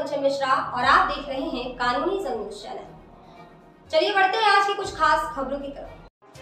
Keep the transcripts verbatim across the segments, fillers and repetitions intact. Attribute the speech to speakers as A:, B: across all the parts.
A: कंचन मिश्रा और आप देख रहे हैं कानूनी जंग न्यूज चैनल। चलिए बढ़ते हैं आज की कुछ खास खबरों की तरफ।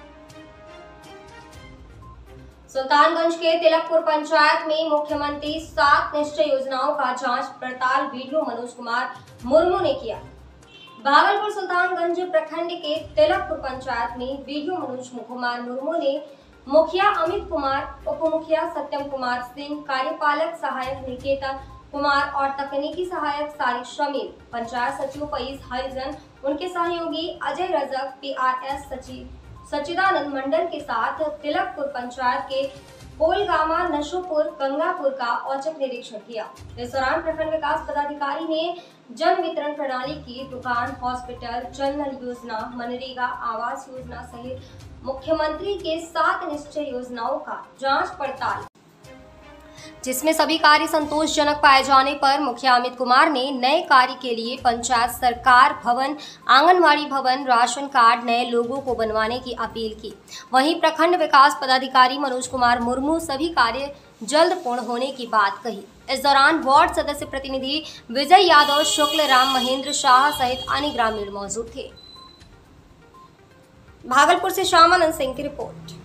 A: सुल्तानगंज के तिलकपुर पंचायत में मुख्यमंत्री सात निश्चय योजनाओं का जांच पड़ताल वीडियो मनोज कुमार मुर्मू ने किया। भागलपुर सुल्तानगंज प्रखंड के तिलकपुर पंचायत में वीडियो मनोज कुमार मुर्मू ने मुखिया अमित कुमार, उप मुखिया सत्यम कुमार सिंह, कार्यपालक सहायक निकेतन कुमार और तकनीकी सहायक सारिक शमील, पंचायत सचिव फईज हरिजन, उनके सहयोगी अजय रजक, पीआरएस सचिव सच्चिदानंद मंडल के साथ तिलकपुर पंचायत के कोलगामा, नशोपुर, गंगापुर का औचक निरीक्षण किया। इस दौरान प्रखंड विकास पदाधिकारी ने जन वितरण प्रणाली की दुकान, हॉस्पिटल, जल नल योजना, मनरेगा आवास योजना सहित मुख्यमंत्री के सात निश्चय योजनाओं का जांच पड़ताल, जिसमें सभी कार्य संतोषजनक पाए जाने पर मुखिया अमित कुमार ने नए कार्य के लिए पंचायत सरकार भवन, आंगनवाड़ी भवन, राशन कार्ड नए लोगों को बनवाने की अपील की। वहीं प्रखंड विकास पदाधिकारी मनोज कुमार मुर्मू सभी कार्य जल्द पूर्ण होने की बात कही। इस दौरान वार्ड सदस्य प्रतिनिधि विजय यादव, शुक्ल, राम महेंद्र शाह सहित अन्य ग्रामीण मौजूद थे। भागलपुर से श्यामानंद सिंह की रिपोर्ट।